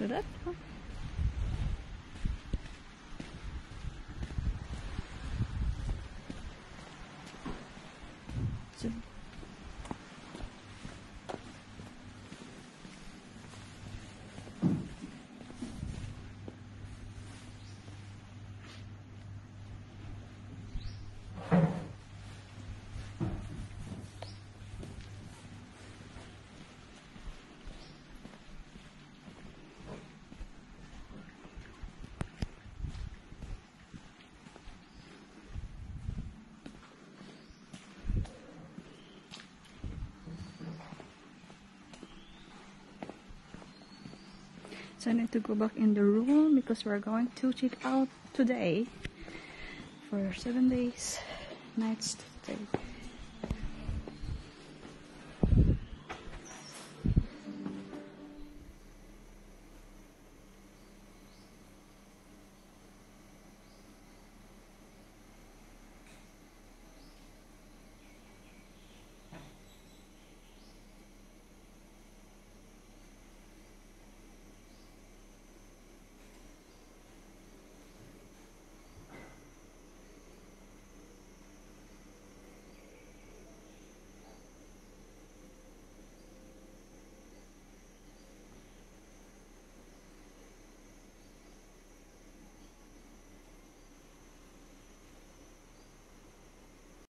So that. So. So I need to go back in the room because we're going to check out today for 7 days, nights to stay.